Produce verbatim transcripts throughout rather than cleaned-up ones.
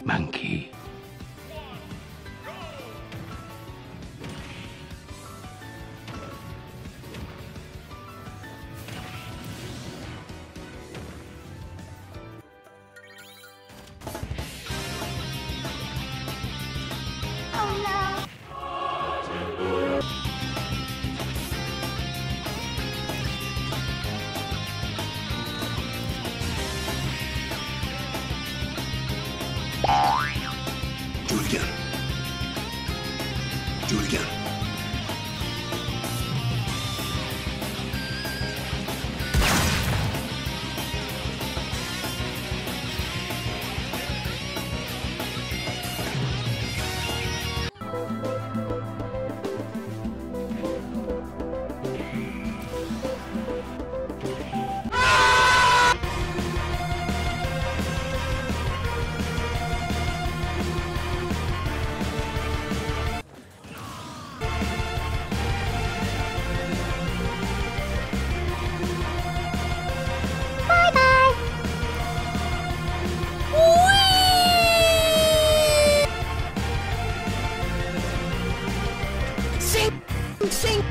Monkey. Do it again. Do it again. Sing.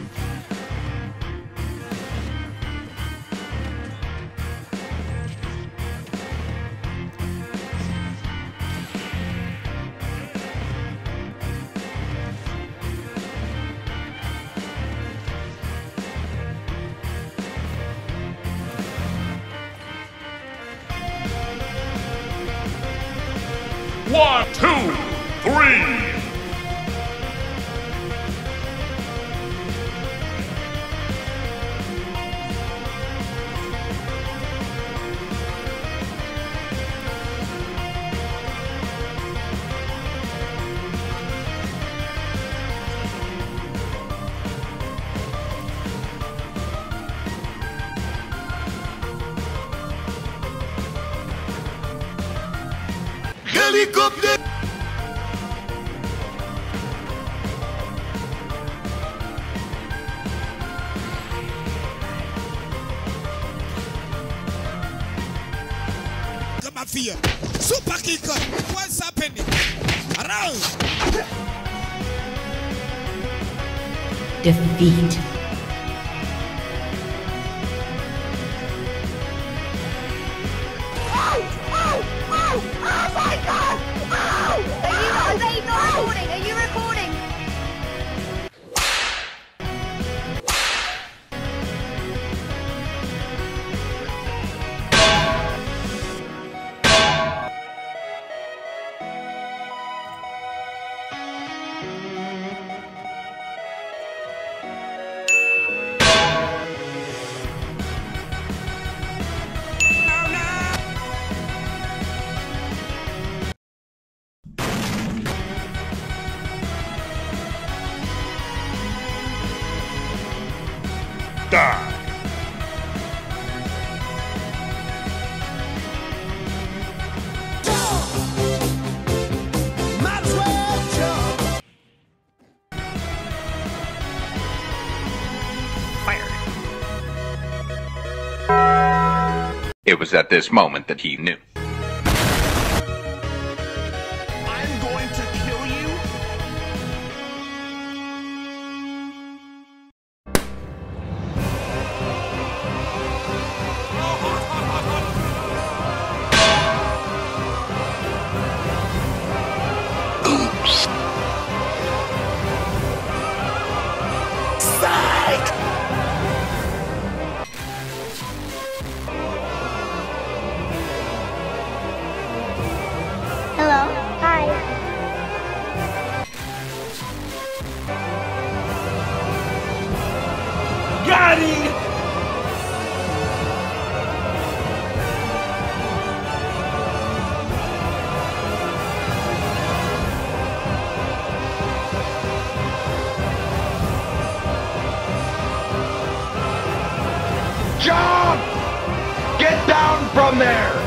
One, two, three. Helicopter! Mafia, super kicker, what's happening? Around! Defeat. Oh my god! Oh! Are you, are they not recording? Are you recording? Die. It was at this moment that he knew. I'm going to kill you? Hello? Hi. Got him! Jump! Get down from there!